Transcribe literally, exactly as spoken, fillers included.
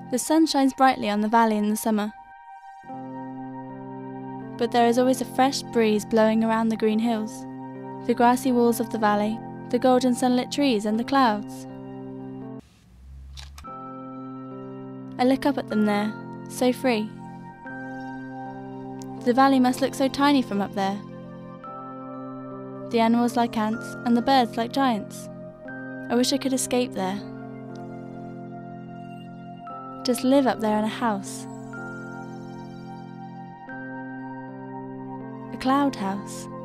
The sun shines brightly on the valley in the summer, but there is always a fresh breeze blowing around the green hills, the grassy walls of the valley, the golden sunlit trees and the clouds. I look up at them there, so free. The valley must look so tiny from up there. The animals like ants and the birds like giants. I wish I could escape there. Just live up there in a house. A cloud house.